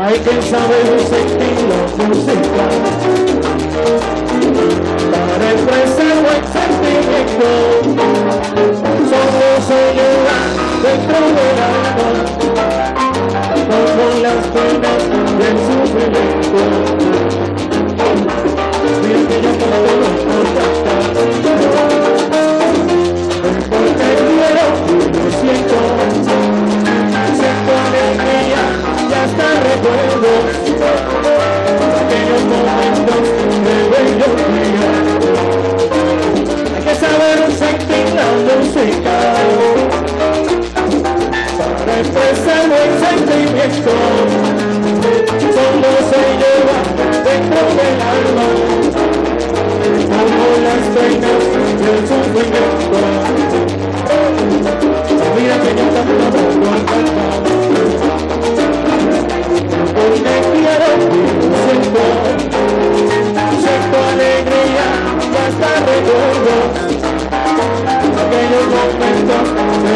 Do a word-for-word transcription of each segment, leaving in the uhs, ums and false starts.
Hay que saber sentir la música para expresar buen sentimiento. Solo se lleva dentro del alma, como las penas del sufrimiento. Mira que yo todo lo contactar, porque quiero y lo siento. Siento alegría y hasta recuerdos aquellos momentos de bellos días. Hay que saber sentir la música para expresar buen sentimiento. Solo se lleva dentro del alma, como las penas del sufrimiento. Mira que yo tampoco puedo cantar, porque quiero y siento, siento alegría y hasta recuerdo aquellos momentos de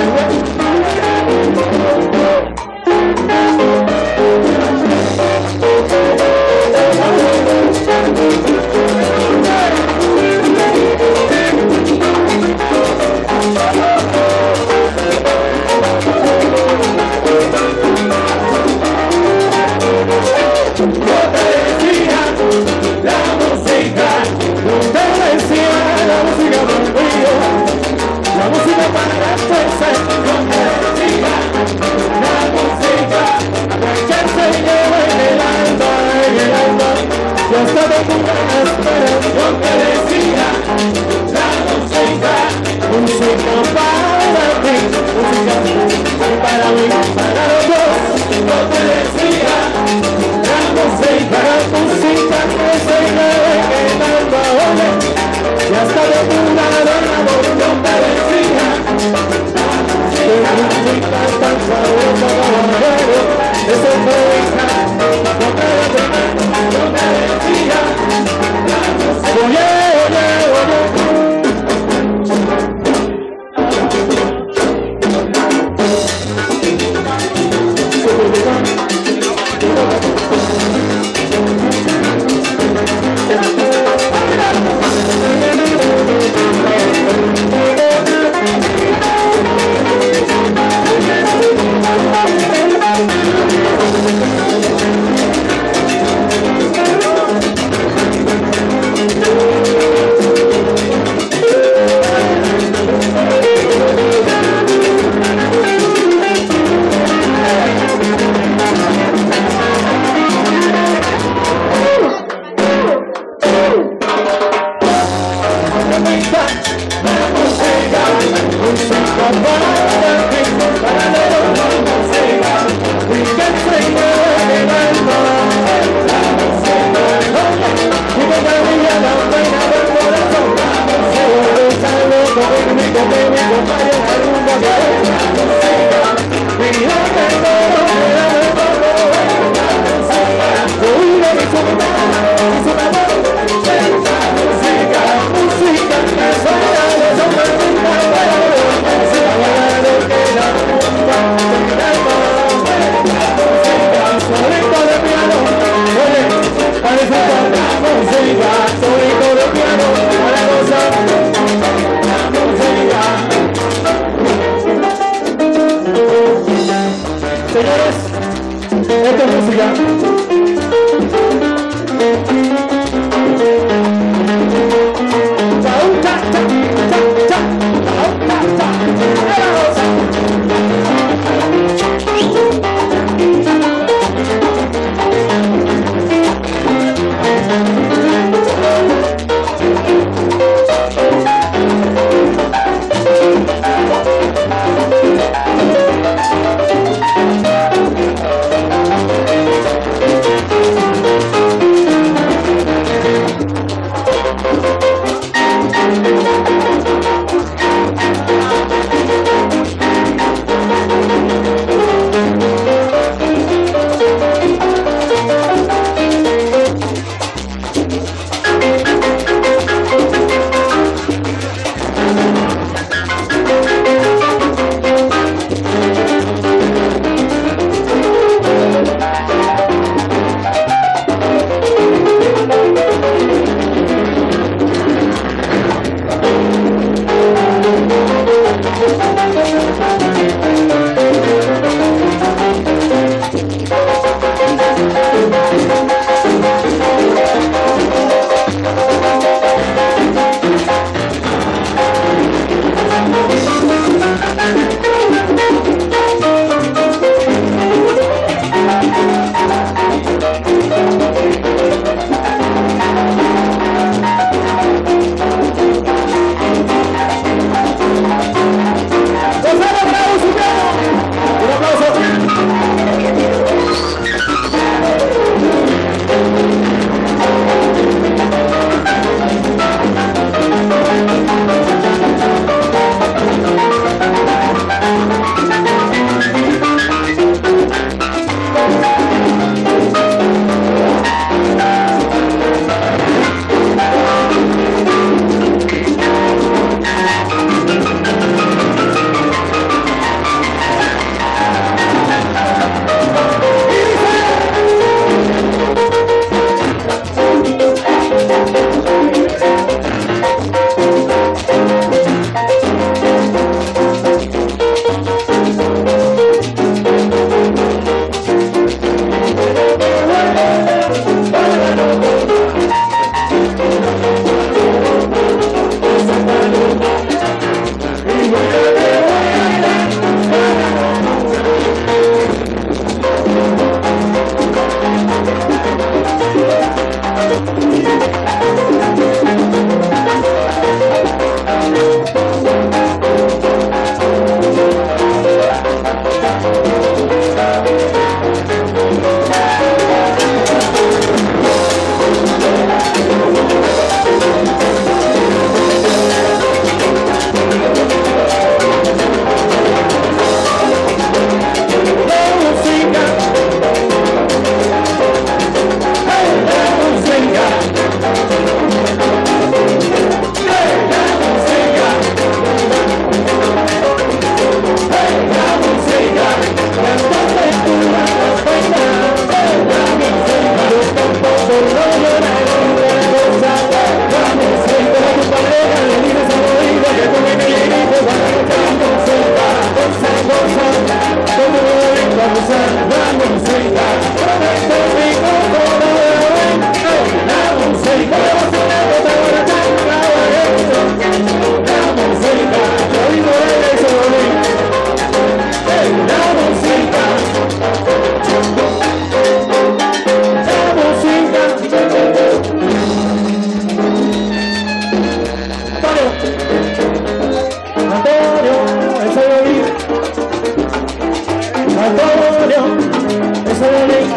Antonio, eso de ley.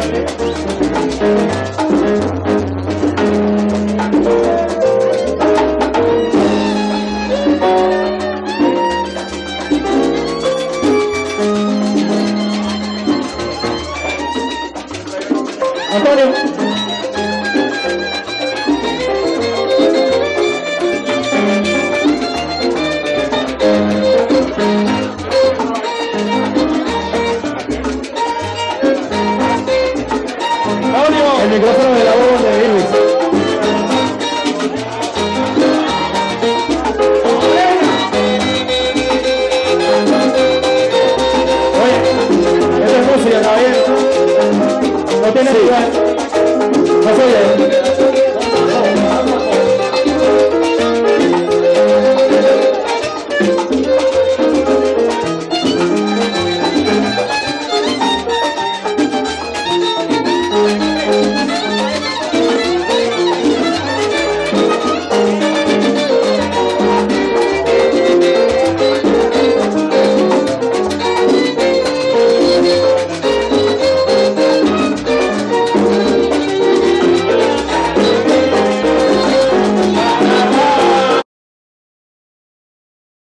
Antonio. El micrófono de la voz de Irwis. Oye, esto es música, caballero. No tiene lugar.